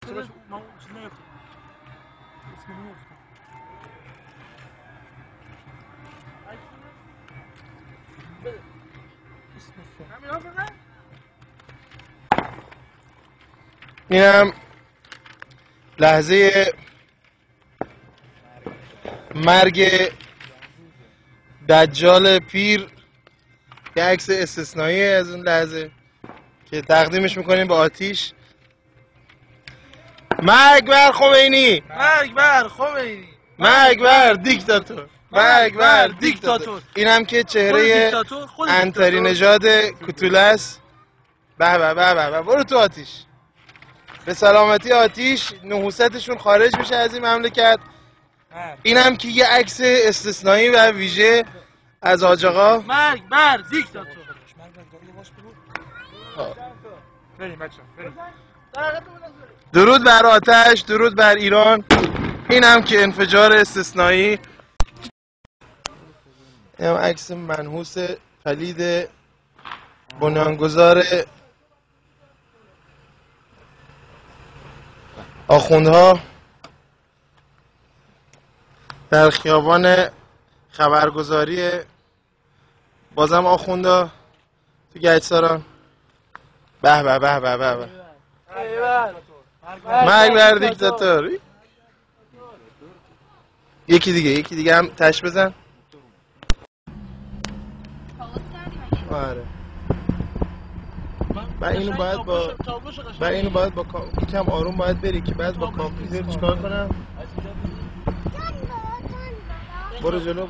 صداش ما چیز نگفتم اسم نگفتم اینم لحظه مرگ دجال پیر، یه عکس استثنایی از اون لحظه که تقدیمش میکنیم به آتیش. مرگ بر خمینی، مرگ بر خمینی، مرگ بر دیکتاتور، مرگ بر دیکتاتور. اینم که چهره انتری نژاد کوتوله است. به به به به، برو تو آتیش. به سلامتی آتیش، نحوستشون خارج میشه از این مملکت. اینم که یه عکس استثنایی و ویژه از حاج آقا. مرگ بر دیکتاتور. بریم بچه‌ها بریم. درود بر آتش، درود بر ایران. اینم که انفجار استثنایی. اینم عکس منحوس پلید بنیانگذار آخوندها در خیابان خبرگزاری، بازم آخوندا تو گچساران. به به به به به به، مرگ بر دیکتاتور. یکی دیگه هم تش بزن. آره بعد اینو باید با یکم آروم باید بری که بعد با کامپیوتر چیکار کنم. برو جلو